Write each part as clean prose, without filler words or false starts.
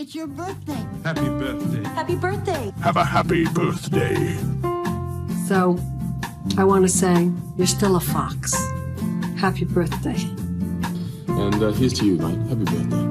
It's your birthday. Happy birthday. Happy birthday. Have a happy birthday. So, I want to say, you're still a fox. Happy birthday. And here's to you, mate. Happy birthday.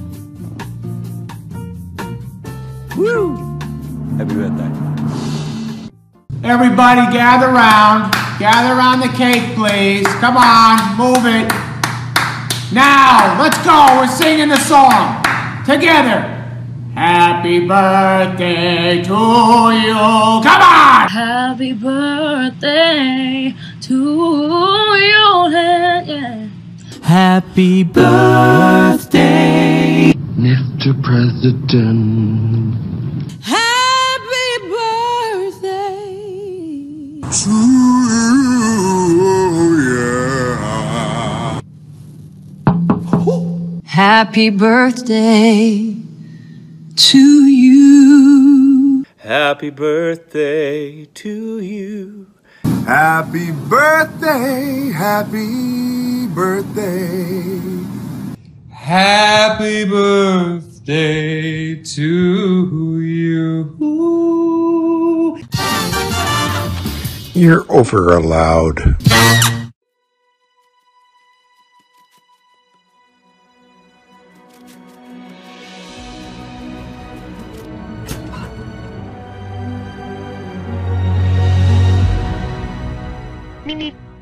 Woo! Happy birthday. Everybody gather round. Gather around the cake, please. Come on, move it. Now, let's go. We're singing the song. Together. Happy birthday to you. Come on! Happy birthday to you. Yeah. Happy birthday, Mr. President. Happy birthday. To you, yeah. Happy birthday to you. Happy birthday to you. Happy birthday, happy birthday. Happy birthday to you. You're over allowed. Meep, meep.